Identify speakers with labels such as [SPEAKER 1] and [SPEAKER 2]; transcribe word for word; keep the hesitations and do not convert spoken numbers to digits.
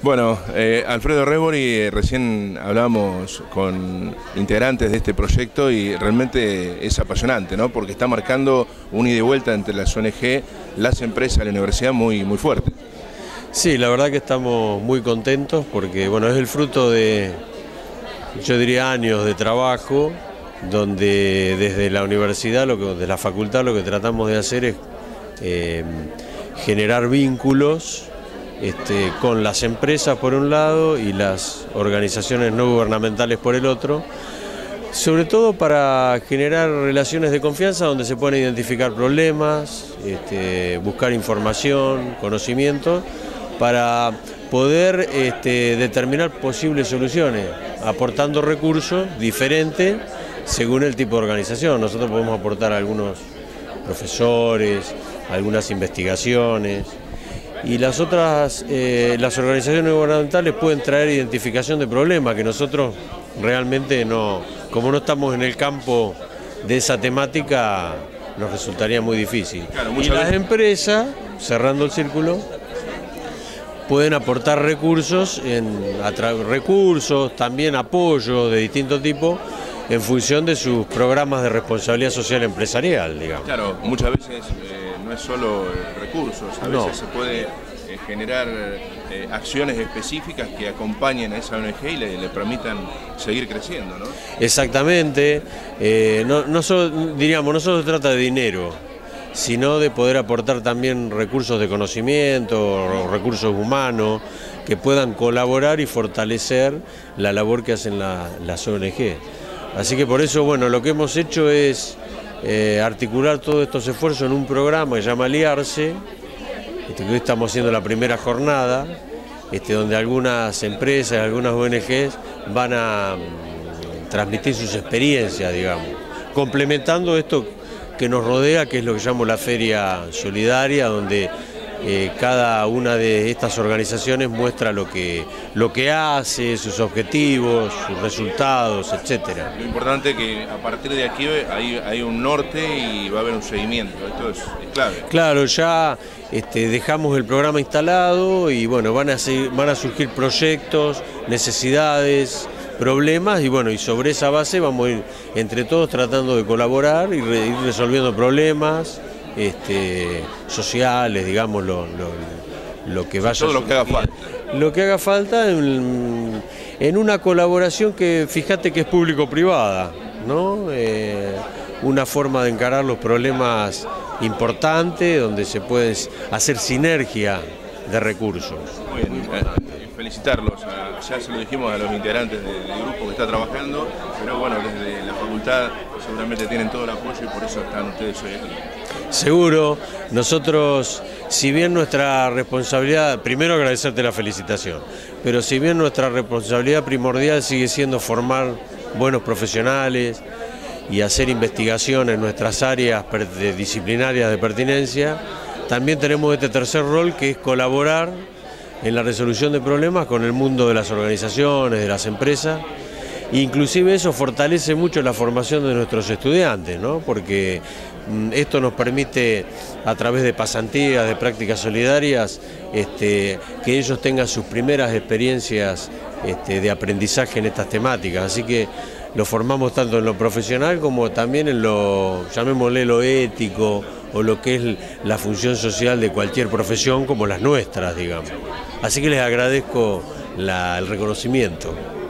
[SPEAKER 1] Bueno, eh, Alfredo Rebori, recién hablamos con integrantes de este proyecto y realmente es apasionante, ¿no? Porque está marcando un ida y vuelta entre las O N G, las empresas y la universidad muy, muy fuerte.
[SPEAKER 2] Sí, la verdad que estamos muy contentos porque bueno, es el fruto de, yo diría, años de trabajo, donde desde la universidad, lo que, de la facultad, lo que tratamos de hacer es eh, generar vínculos Este, con las empresas por un lado y las organizaciones no gubernamentales por el otro, sobre todo para generar relaciones de confianza donde se puedan identificar problemas, este, buscar información, conocimiento, para poder este, determinar posibles soluciones, aportando recursos diferentes según el tipo de organización. Nosotros podemos aportar algunos profesores, algunas investigaciones, y las otras, eh, las organizaciones gubernamentales pueden traer identificación de problemas que nosotros realmente no, como no estamos en el campo de esa temática, nos resultaría muy difícil. Claro, y las veces... empresas, cerrando el círculo, pueden aportar recursos, en, recursos, también apoyo de distinto tipo, en función de sus programas de responsabilidad social empresarial, digamos.
[SPEAKER 1] Claro, muchas veces eh, no es solo recursos, a veces no. se puede eh, generar eh, acciones específicas que acompañen a esa O N G y le, le permitan seguir creciendo, ¿no?
[SPEAKER 2] Exactamente, eh, no, no solo, diríamos, no solo se trata de dinero, sino de poder aportar también recursos de conocimiento, recursos humanos, que puedan colaborar y fortalecer la labor que hacen la, las O N G. Así que por eso, bueno, lo que hemos hecho es eh, articular todos estos esfuerzos en un programa que se llama Aliarse, este, que hoy estamos haciendo la primera jornada, este, donde algunas empresas, algunas O N Ges van a um, transmitir sus experiencias, digamos, complementando esto que nos rodea, que es lo que llamo la Feria Solidaria, donde Eh, cada una de estas organizaciones muestra lo que, lo que hace, sus objetivos, sus resultados, etcétera.
[SPEAKER 1] Lo importante es que a partir de aquí hay, hay un norte y va a haber un seguimiento, esto es, es clave.
[SPEAKER 2] Claro, ya este, dejamos el programa instalado y bueno, van a, seguir, van a surgir proyectos, necesidades, problemas y bueno, y sobre esa base vamos a ir entre todos tratando de colaborar y re, ir resolviendo problemas Este, sociales, digamos, lo, lo, lo que vaya
[SPEAKER 1] todo lo que haga falta.
[SPEAKER 2] Lo que haga falta en, en una colaboración que, fíjate que es público-privada, ¿no? Eh, una forma de encarar los problemas importantes, donde se puede hacer sinergia de recursos.
[SPEAKER 1] Muy bien, eh, felicitarlos, a, ya se lo dijimos a los integrantes del, del grupo que está trabajando, pero bueno, desde la facultad seguramente tienen todo el apoyo y por eso están ustedes hoy aquí.
[SPEAKER 2] Seguro, nosotros, si bien nuestra responsabilidad, primero agradecerte la felicitación, pero si bien nuestra responsabilidad primordial sigue siendo formar buenos profesionales y hacer investigación en nuestras áreas disciplinarias de pertinencia, también tenemos este tercer rol que es colaborar en la resolución de problemas con el mundo de las organizaciones, de las empresas. Inclusive eso fortalece mucho la formación de nuestros estudiantes, ¿no? Porque esto nos permite, a través de pasantías, de prácticas solidarias, este, que ellos tengan sus primeras experiencias este, de aprendizaje en estas temáticas. Así que lo formamos tanto en lo profesional como también en lo, llamémosle lo ético, o lo que es la función social de cualquier profesión como las nuestras, digamos. Así que les agradezco la, el reconocimiento.